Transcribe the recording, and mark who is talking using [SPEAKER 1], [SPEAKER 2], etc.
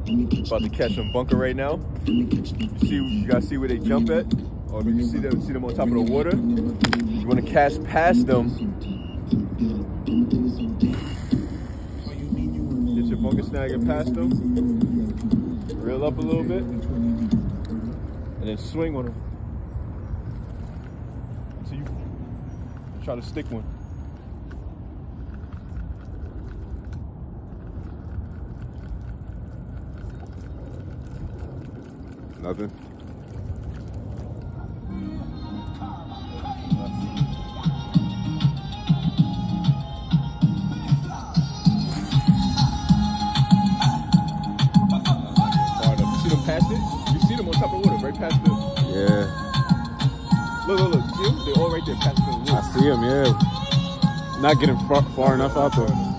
[SPEAKER 1] About to catch some bunker right now. You guys see where they jump at? Or you see them on top of the water? You want to cast past them. Get your bunker snag and past them. Reel up a little bit. And then swing on them. So you try to stick one. Nothing. You see them past it? You see them on top of the water, right past the...
[SPEAKER 2] Yeah.
[SPEAKER 1] Look. See them? They're all right there past the water.
[SPEAKER 2] I see them, yeah. Not getting far enough out there.